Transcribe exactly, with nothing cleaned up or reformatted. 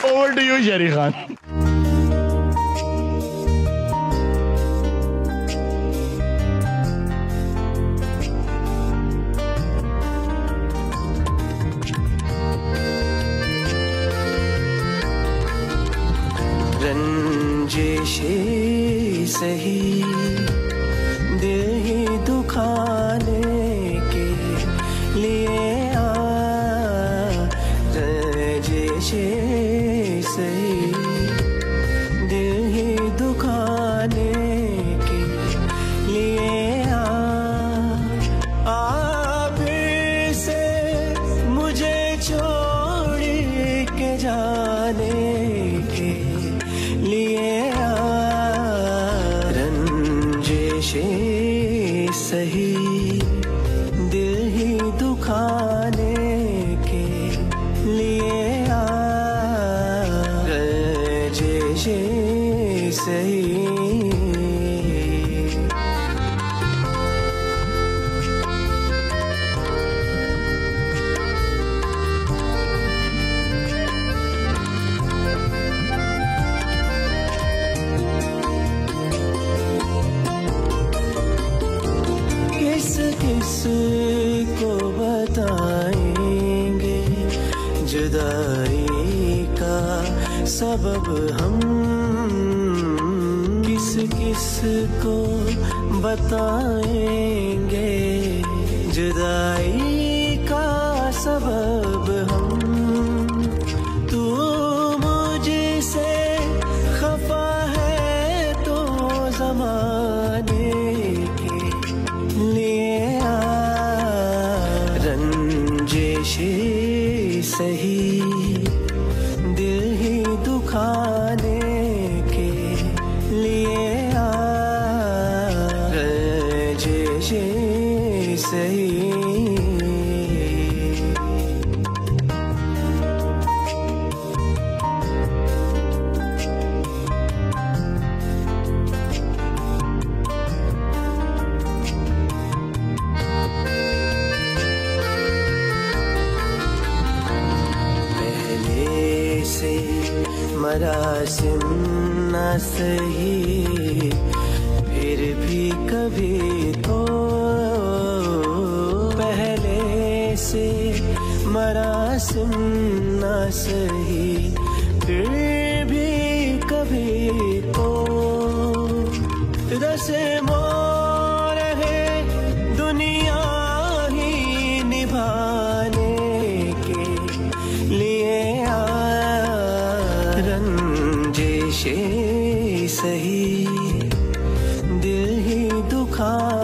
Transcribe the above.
Over to you शेरी खान। रंजिशे सही दिल ही दुखाने के लिए आ, रंजिशे सही दिल ही दुखाने के लिए आ, आप से मुझे छोड़ के जाने के लिए आ, रंजिशे सही दिल ही दुखाने के लिए आ, रंजिशे सही। किस किस को बताएंगे जुदाई का सबब हम, किस किस को बताएंगे जुदाई का सबब हम। तू मुझसे खफा है तो ज़माने के लिए आ, रंजिशे सही दिल ही दुखाने के लिए आ, रंजिशे सही। मरासिम न सही फिर भी कभी तो, पहले से मरासिम न सही फिर भी कभी तो, रस्मो रहे दुनिया ही निभाने के लिए आ, रंजिशे सही दिल ही दुखा